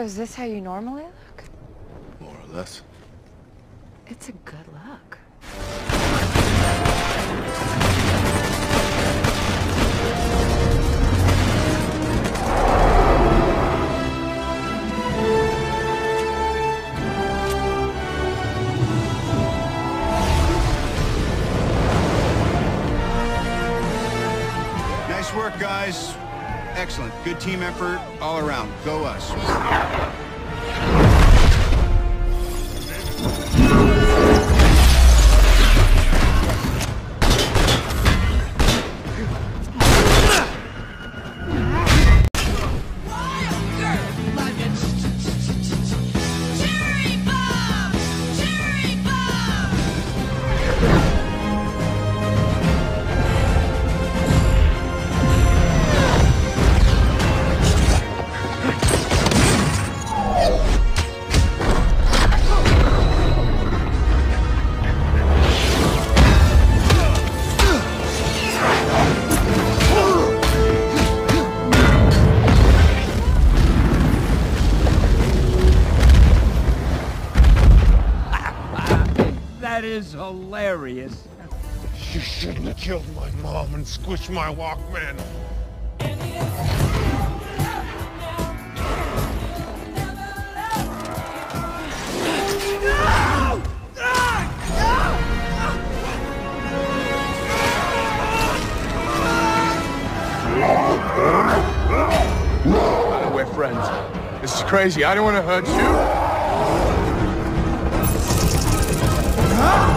is this how you normally look? More or less. It's a good look. Nice work, guys. Excellent. Good team effort all around. Go us. That is hilarious. You shouldn't have killed my mom and squished my Walkman. We're friends. This is crazy. I don't want to hurt you. Huh?